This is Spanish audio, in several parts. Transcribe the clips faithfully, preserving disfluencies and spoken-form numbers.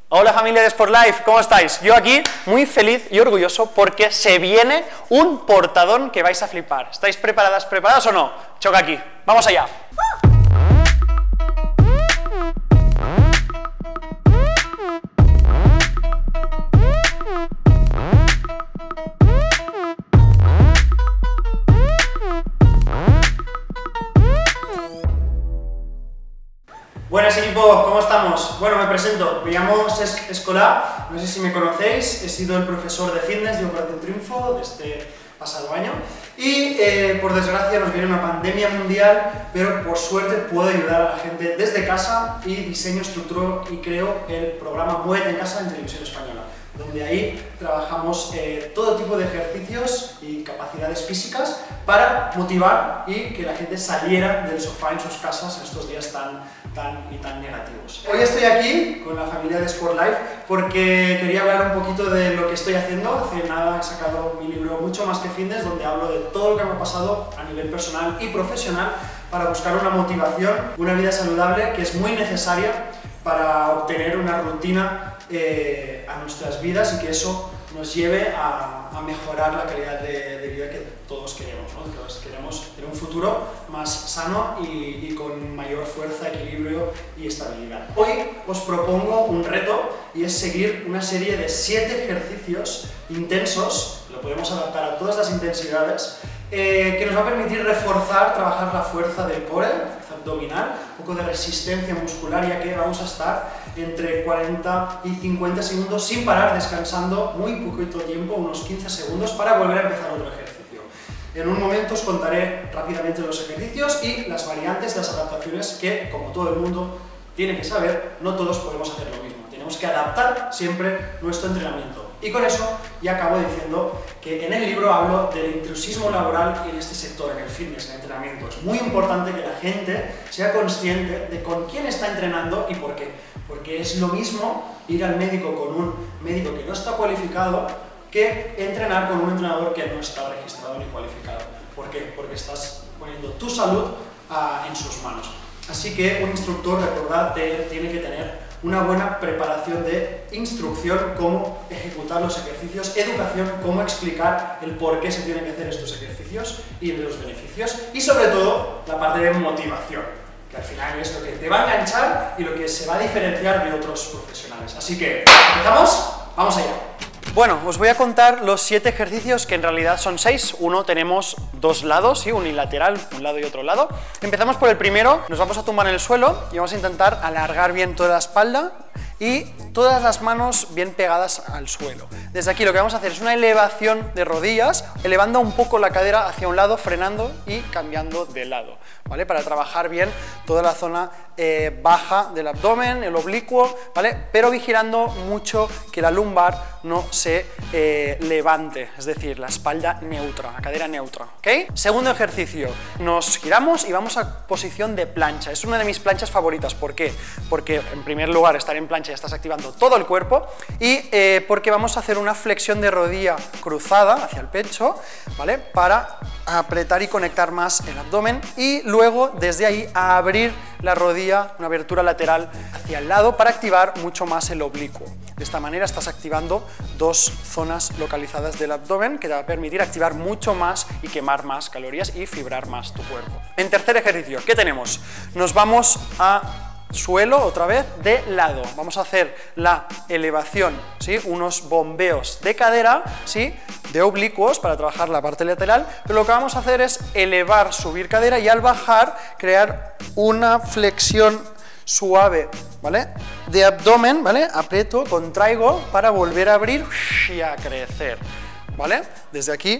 Hola familia de Sport Life, ¿cómo estáis? Yo aquí muy feliz y orgulloso porque se viene un portadón que vais a flipar. ¿Estáis preparadas, preparadas o no? Choca aquí, vamos allá. Buenas equipo, ¿cómo estamos? Bueno, me presento, me llamo Cesc Escolà, no sé si me conocéis, he sido el profesor de fitness de Operación Triunfo de este pasado año y eh, por desgracia nos viene una pandemia mundial, pero por suerte puedo ayudar a la gente desde casa y diseño, estructuro y creo el programa Muévete en Casa en Televisión Española, donde ahí trabajamos eh, todo tipo de ejercicios y capacidades físicas para motivar y que la gente saliera del sofá en sus casas en estos días tan, tan y tan negativos. Hoy estoy aquí con la familia de Sport Life porque quería hablar un poquito de lo que estoy haciendo. Hace nada he sacado mi libro Mucho Más que Fitness, donde hablo de todo lo que me ha pasado a nivel personal y profesional para buscar una motivación, una vida saludable que es muy necesaria para obtener una rutina eh, a nuestras vidas y que eso nos lleve a, a mejorar la calidad de, de vida que todos queremos, ¿no? Todos queremos tener un futuro más sano y, y con mayor fuerza, equilibrio y estabilidad. Hoy os propongo un reto y es seguir una serie de siete ejercicios intensos, lo podemos adaptar a todas las intensidades, eh, que nos va a permitir reforzar, trabajar la fuerza del core, la fuerza abdominal, un poco de resistencia muscular, ya que vamos a estar entre cuarenta y cincuenta segundos sin parar, descansando muy poquito tiempo, unos quince segundos, para volver a empezar otro ejercicio. En un momento os contaré rápidamente los ejercicios y las variantes, las adaptaciones que, como todo el mundo tiene que saber, no todos podemos hacer lo mismo. Tenemos que adaptar siempre nuestro entrenamiento. Y con eso ya acabo diciendo que en el libro hablo del intrusismo laboral en este sector, en el fitness, en el entrenamiento. Es muy importante que la gente sea consciente de con quién está entrenando y por qué. Porque es lo mismo ir al médico con un médico que no está cualificado que entrenar con un entrenador que no está registrado ni cualificado. ¿Por qué? Porque estás poniendo tu salud uh, en sus manos. Así que un instructor, recordad, tiene que tener una buena preparación de instrucción, cómo ejecutar los ejercicios, educación, cómo explicar el por qué se tienen que hacer estos ejercicios y los beneficios, y sobre todo la parte de motivación, que al final es lo que te va a enganchar y lo que se va a diferenciar de otros profesionales. Así que, ¿empezamos? ¡Vamos allá! Bueno, os voy a contar los siete ejercicios, que en realidad son seis. Uno tenemos dos lados, ¿sí? Unilateral, un lado y otro lado. Empezamos por el primero, nos vamos a tumbar en el suelo y vamos a intentar alargar bien toda la espalda y todas las manos bien pegadas al suelo. Desde aquí lo que vamos a hacer es una elevación de rodillas, elevando un poco la cadera hacia un lado, frenando y cambiando de lado, ¿vale? Para trabajar bien toda la zona eh, baja del abdomen, el oblicuo, ¿vale? Pero vigilando mucho que la lumbar no se eh, levante, es decir, la espalda neutra, la cadera neutra, ¿ok? Segundo ejercicio, nos giramos y vamos a posición de plancha. Es una de mis planchas favoritas. ¿Por qué? Porque en primer lugar estar en plancha ya estás activando todo el cuerpo y eh, porque vamos a hacer una flexión de rodilla cruzada hacia el pecho, ¿vale? Para apretar y conectar más el abdomen y luego desde ahí a abrir la rodilla, una abertura lateral hacia el lado para activar mucho más el oblicuo. De esta manera estás activando dos zonas localizadas del abdomen que te va a permitir activar mucho más y quemar más calorías y fibrar más tu cuerpo. En tercer ejercicio, ¿qué tenemos? Nos vamos a suelo otra vez de lado. Vamos a hacer la elevación, ¿sí? Unos bombeos de cadera, ¿sí? De oblicuos para trabajar la parte lateral, pero lo que vamos a hacer es elevar, subir cadera y al bajar crear una flexión suave, ¿vale? De abdomen, ¿vale? Aprieto, contraigo para volver a abrir y a crecer, ¿vale? Desde aquí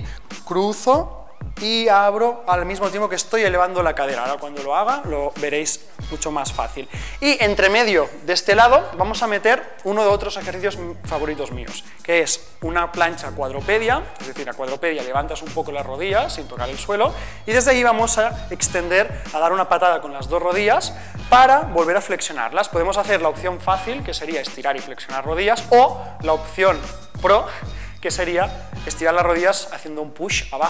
cruzo y abro al mismo tiempo que estoy elevando la cadera. Ahora cuando lo haga lo veréis mucho más fácil. Y entre medio de este lado vamos a meter uno de otros ejercicios favoritos míos, que es una plancha cuadropedia, es decir, a cuadropedia levantas un poco las rodillas sin tocar el suelo y desde ahí vamos a extender, a dar una patada con las dos rodillas para volver a flexionarlas. Podemos hacer la opción fácil, que sería estirar y flexionar rodillas, o la opción pro, que sería estirar las rodillas haciendo un push abajo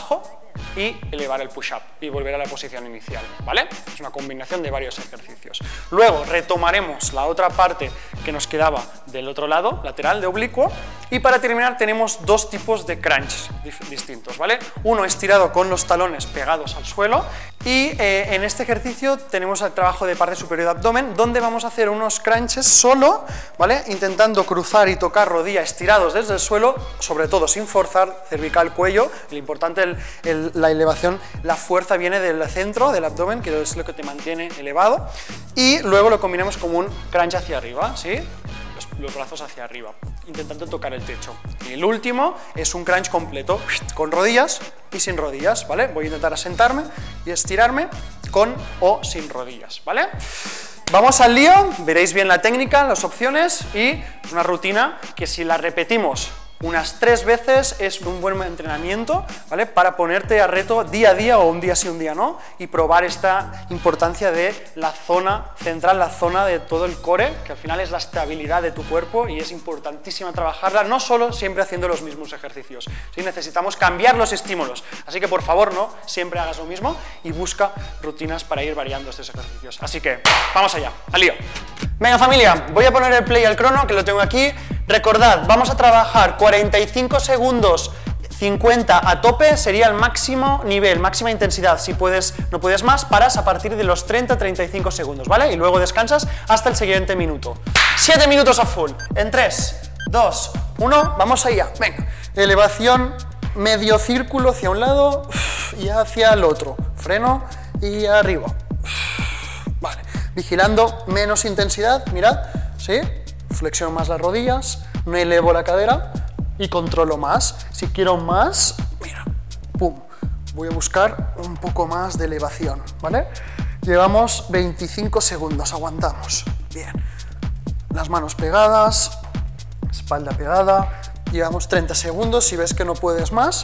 y elevar el push-up y volver a la posición inicial, ¿vale? Es una combinación de varios ejercicios. Luego retomaremos la otra parte que nos quedaba del otro lado, lateral, de oblicuo, y para terminar tenemos dos tipos de crunch distintos, ¿vale? Uno estirado con los talones pegados al suelo y eh, en este ejercicio tenemos el trabajo de parte superior de abdomen, donde vamos a hacer unos crunches solo, ¿vale? Intentando cruzar y tocar rodilla estirados desde el suelo, sobre todo sin forzar, cervical, cuello. Lo importante, el, el, la elevación, la fuerza viene del centro del abdomen, que es lo que te mantiene elevado, y luego lo combinamos como un crunch hacia arriba, ¿sí? Los, los brazos hacia arriba, intentando tocar el techo. Y el último es un crunch completo, con rodillas y sin rodillas, ¿vale? Voy a intentar asentarme y estirarme con o sin rodillas, ¿vale? Vamos al lío, veréis bien la técnica, las opciones, y es una rutina que si la repetimos unas tres veces es un buen entrenamiento, ¿vale? Para ponerte a reto día a día, o un día sí, un día no, y probar esta importancia de la zona central, la zona de todo el core, que al final es la estabilidad de tu cuerpo y es importantísima trabajarla, no solo siempre haciendo los mismos ejercicios, ¿sí? Necesitamos cambiar los estímulos, así que por favor no siempre hagas lo mismo y busca rutinas para ir variando estos ejercicios. Así que vamos allá, al lío. Venga familia, voy a poner el play al crono, que lo tengo aquí. Recordad, vamos a trabajar cuarenta y cinco segundos, cincuenta a tope, sería el máximo nivel, máxima intensidad. Si puedes, no puedes más, paras a partir de los treinta a treinta y cinco segundos, ¿vale? Y luego descansas hasta el siguiente minuto. siete minutos a full, en tres, dos, uno, vamos allá. Venga, elevación, medio círculo hacia un lado y hacia el otro. Freno y arriba. Vale, vigilando menos intensidad, mirad, ¿sí? Flexiono más las rodillas, no elevo la cadera y controlo más. Si quiero más, mira, pum, voy a buscar un poco más de elevación, ¿vale? Llevamos veinticinco segundos, aguantamos, bien. Las manos pegadas, espalda pegada, llevamos treinta segundos. Si ves que no puedes más,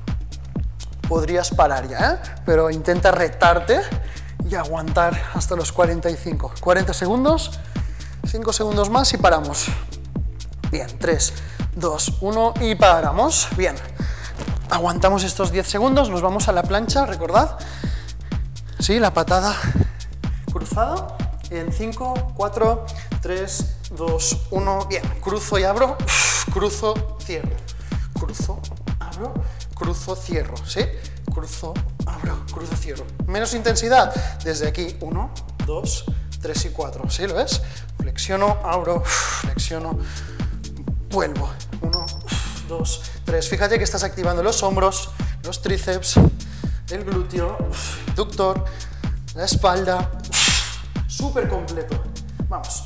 podrías parar ya, ¿eh? Pero intenta retarte y aguantar hasta los cuarenta y cinco. cuarenta segundos. cinco segundos más y paramos. Bien, tres, dos, uno y paramos. Bien, aguantamos estos diez segundos, nos vamos a la plancha, recordad. Sí, la patada cruzada. En cinco, cuatro, tres, dos, uno. Bien, cruzo y abro, cruzo, cierro. Cruzo, abro, cruzo, cierro. ¿Sí? Cruzo, abro, cruzo, cierro. Menos intensidad. Desde aquí, uno, dos, tres y cuatro. ¿Sí lo ves? Flexiono, abro, flexiono, vuelvo. uno, dos, tres. Fíjate que estás activando los hombros, los tríceps, el glúteo, abductor, la espalda. Súper completo. Vamos.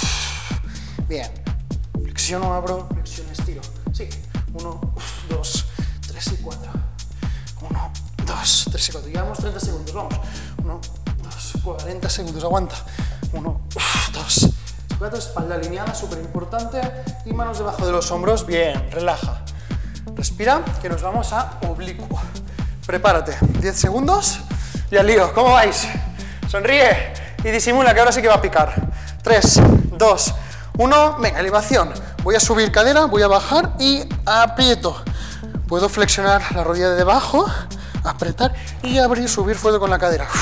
Bien. Flexiono, abro, flexiono, estiro. Sigue. uno, dos, tres y cuatro. uno, dos, tres y cuatro. Llevamos treinta segundos. Vamos. uno, dos, cuarenta segundos. Aguanta. uno, dos, cuatro, espalda alineada, súper importante, y manos debajo de los hombros. Bien, relaja. Respira, que nos vamos a oblicuo. Prepárate, diez segundos y al lío. ¿Cómo vais? Sonríe y disimula, que ahora sí que va a picar. tres, dos, uno, venga, elevación. Voy a subir cadera, voy a bajar y aprieto. Puedo flexionar la rodilla de debajo, apretar y abrir, subir fuerte con la cadera.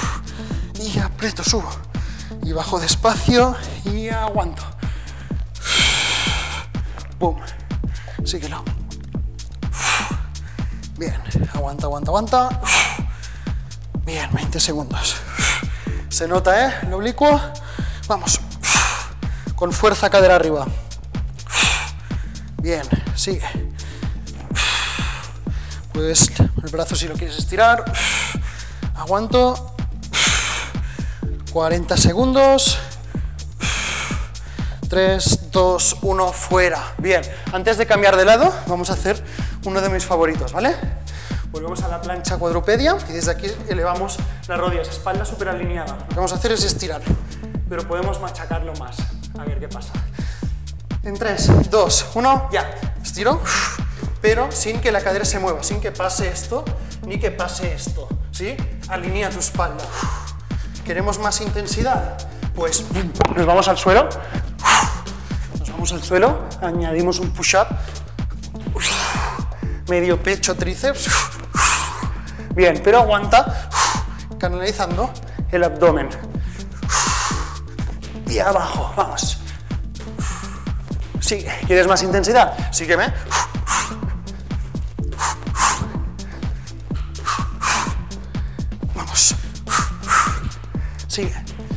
Y aprieto, subo. Y bajo despacio y aguanto. Boom. Síguelo. Bien. Aguanta, aguanta, aguanta. Bien, veinte segundos. Se nota, ¿eh? El oblicuo. Vamos. Con fuerza, cadera arriba. Bien, sigue. Puedes el brazo si lo quieres estirar. Aguanto. cuarenta segundos. tres, dos, uno, fuera. Bien, antes de cambiar de lado, vamos a hacer uno de mis favoritos, ¿vale? Volvemos a la plancha cuadrupedia y desde aquí elevamos las rodillas, espalda súper alineada. Lo que vamos a hacer es estirar, pero podemos machacarlo más. A ver qué pasa. En tres, dos, uno, ya. Estiro, pero sin que la cadera se mueva, sin que pase esto, ni que pase esto, ¿sí? Alinea tu espalda. ¿Queremos más intensidad? Pues nos vamos al suelo, nos vamos al suelo, añadimos un push-up, medio pecho, tríceps, Bien, pero aguanta, canalizando el abdomen. Y abajo, vamos. Sigue. ¿Quieres más intensidad? Sígueme. Vamos. Sigue.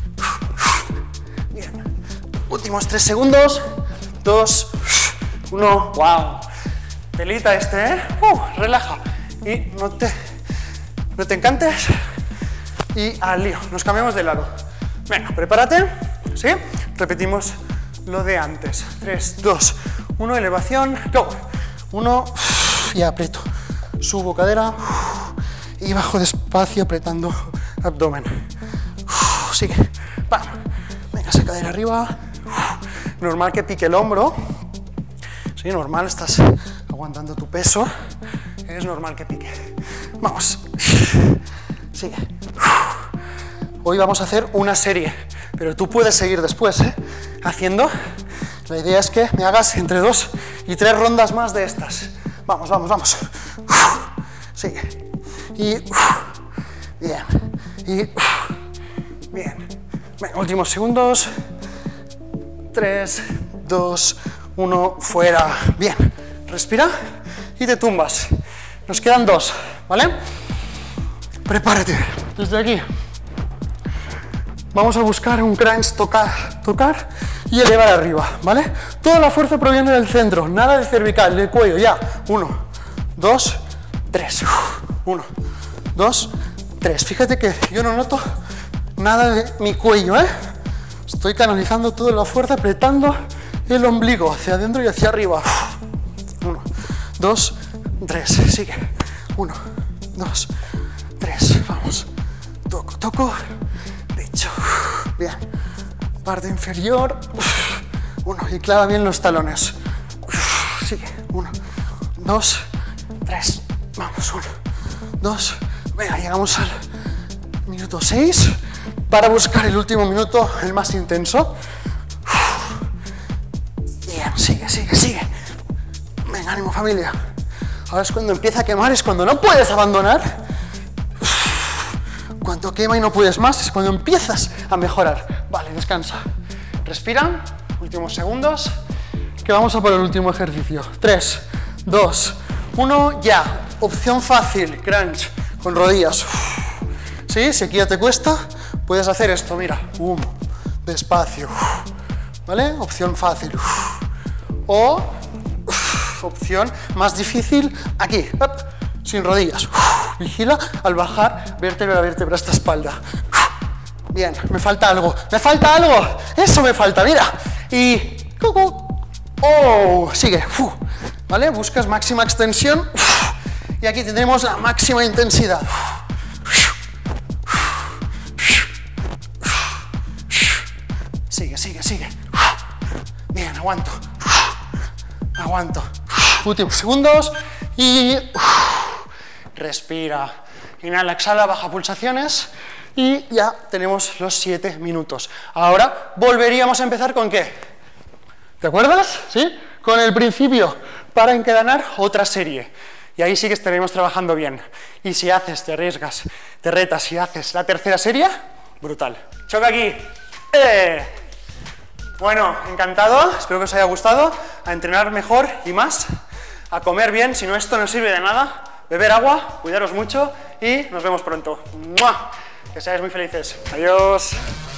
Bien. Últimos tres segundos. Dos. Uno. Wow. Pelita este, ¿eh? Uh, relaja. Y no te, no te encantes. Y al lío. Nos cambiamos de lado. Venga, prepárate. ¿Sí? Repetimos lo de antes. tres, dos, uno, elevación. Go. uno. Y aprieto. Subo cadera. Y bajo despacio apretando abdomen. Sigue. Pam. Venga, esa cadera arriba. Normal que pique el hombro. Sí, normal, estás aguantando tu peso. Es normal que pique. Vamos. Sigue. Hoy vamos a hacer una serie, pero tú puedes seguir después, ¿eh? Haciendo. La idea es que me hagas entre dos y tres rondas más de estas. Vamos, vamos, vamos. Sigue. Y bien. Y bien. Venga, últimos segundos. tres, dos, uno, fuera. Bien. Respira y te tumbas. Nos quedan dos, ¿vale? Prepárate. Desde aquí. Vamos a buscar un crunch, tocar, tocar y elevar arriba, ¿vale? Toda la fuerza proviene del centro, nada de cervical, del cuello, ya. Uno, dos, tres. Uno, dos, tres. Fíjate que yo no noto nada de mi cuello, ¿eh? Estoy canalizando toda la fuerza, apretando el ombligo hacia adentro y hacia arriba. Uno, dos, tres. Sigue. Uno, dos, tres. Vamos. Toco, toco. Pecho. Bien. Parte inferior. Uno. Y clava bien los talones. Sigue. Uno, dos, tres. Vamos. Uno, dos. Venga, llegamos al minuto seis. Para buscar el último minuto, el más intenso. Bien, sigue, sigue, sigue. Venga, ánimo, familia. Ahora es cuando empieza a quemar, es cuando no puedes abandonar. Cuando quema y no puedes más, es cuando empiezas a mejorar. Vale, descansa. Respira. Últimos segundos. Que vamos a por el último ejercicio. tres, dos, uno, ya. Opción fácil, crunch, con rodillas. ¿Sí? Si aquí ya te cuesta, puedes hacer esto, mira. Um, despacio. ¿Vale? Opción fácil. O opción más difícil, aquí, sin rodillas. Vigila al bajar vértebra a vértebra esta espalda. Bien, me falta algo, me falta algo. Eso me falta, mira. Y... Oh, sigue. ¿Vale? Buscas máxima extensión. Y aquí tendremos la máxima intensidad. Sigue, sigue, sigue. Bien, aguanto. Aguanto. Últimos segundos. Y... respira. Inhala, exhala, baja pulsaciones. Y ya tenemos los siete minutos. Ahora volveríamos a empezar con ¿qué? ¿Te acuerdas? ¿Sí? Con el principio, para encadenar otra serie. Y ahí sí que estaremos trabajando bien. Y si haces, te arriesgas, te retas y haces la tercera serie, brutal. Choca aquí. ¡Eh! Bueno, encantado, espero que os haya gustado. A entrenar mejor y más, a comer bien, si no esto no sirve de nada. Beber agua, cuidaros mucho y nos vemos pronto. ¡Mua! Que seáis muy felices. Adiós.